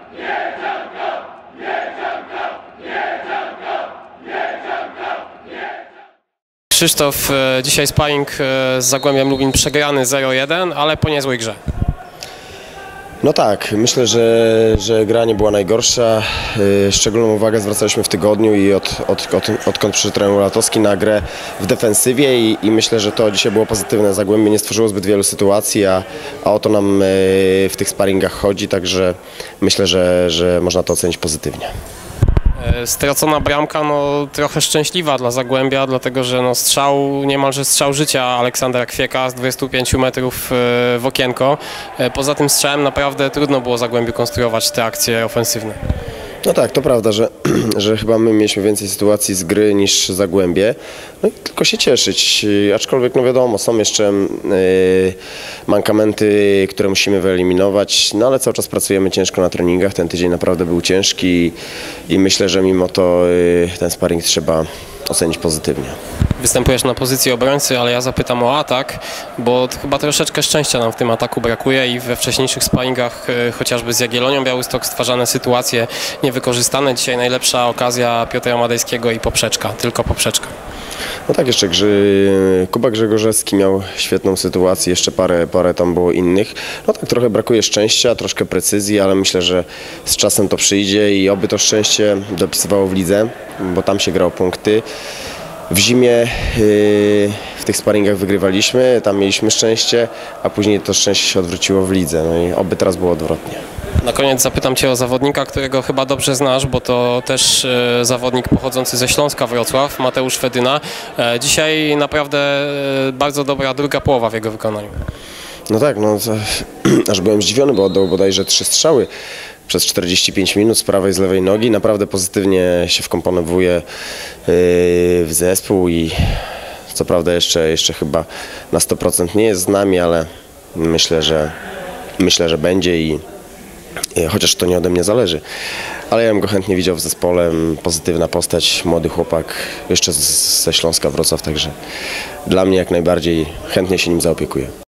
Krzysztof, dzisiaj sparring z Zagłębiem Lubin przegrany 0-1, ale po niezłej grze. No tak, myślę, że gra nie była najgorsza. Szczególną uwagę zwracaliśmy w tygodniu i odkąd przyszedł trener Latowski na grę w defensywie i myślę, że to dzisiaj było pozytywne. Zagłębie nie stworzyło zbyt wielu sytuacji, a o to nam w tych sparingach chodzi, także myślę, że można to ocenić pozytywnie. Stracona bramka, no trochę szczęśliwa dla Zagłębia, dlatego że no niemalże strzał życia Aleksandra Kwieka z 25 metrów w okienko. Poza tym strzałem naprawdę trudno było Zagłębiu konstruować te akcje ofensywne. No tak, to prawda, że chyba my mieliśmy więcej sytuacji z gry niż Zagłębie. No i tylko się cieszyć, aczkolwiek no wiadomo, są jeszcze mankamenty, które musimy wyeliminować, no ale cały czas pracujemy ciężko na treningach, ten tydzień naprawdę był ciężki i myślę, że mimo to ten sparring trzeba ocenić pozytywnie. Występujesz na pozycji obrońcy, ale ja zapytam o atak, bo chyba troszeczkę szczęścia nam w tym ataku brakuje i we wcześniejszych sparingach, chociażby z Jagiellonią Białystok, stwarzane sytuacje niewykorzystane. Dzisiaj najlepsza okazja Piotra Madejskiego i poprzeczka, tylko poprzeczka. No tak, jeszcze Kuba Grzegorzewski miał świetną sytuację, jeszcze parę tam było innych. No tak, trochę brakuje szczęścia, troszkę precyzji, ale myślę, że z czasem to przyjdzie i oby to szczęście dopisywało w lidze, bo tam się grało punkty. W zimie w tych sparingach wygrywaliśmy, tam mieliśmy szczęście, a później to szczęście się odwróciło w lidze. No i oby teraz było odwrotnie. Na koniec zapytam Cię o zawodnika, którego chyba dobrze znasz, bo to też zawodnik pochodzący ze Śląska Wrocław, Mateusz Fedyna. Dzisiaj naprawdę bardzo dobra druga połowa w jego wykonaniu. No tak, no aż byłem zdziwiony, bo oddał bodajże 3 strzały przez 45 minut z prawej i z lewej nogi. Naprawdę pozytywnie się wkomponowuje w zespół i co prawda jeszcze chyba na 100% nie jest z nami, ale myślę, że będzie i chociaż to nie ode mnie zależy. Ale ja bym go chętnie widział w zespole, pozytywna postać, młody chłopak, jeszcze ze Śląska Wrocław, także dla mnie jak najbardziej chętnie się nim zaopiekuję.